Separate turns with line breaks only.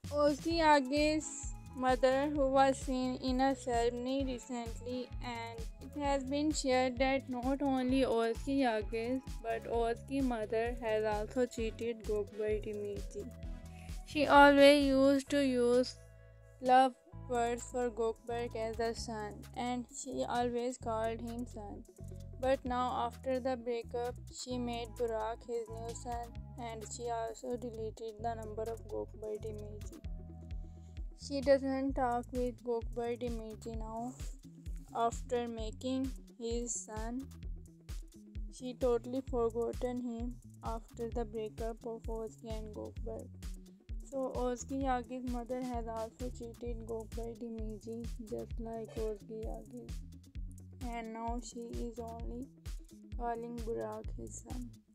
Ozkiage's mother, who was seen in a ceremony recently, and it has been shared that not only Ozkiage's but Ozki's mother has also cheated Gokbar Dimitri. She always used to use love words for Gokberg as a son, and she always called him son. But now, after the breakup, she made Burak his new son, and she also deleted the number of Gokberg Dimitri. She doesn't talk with Gokberg Dimitri now. After making his son, she totally forgotten him after the breakup of Ozgi and Gokberg. So Ozgi Yagi's mother has also cheated Gokbai Dimiji just like Ozgi Yagi, and now she is only calling Burak his son.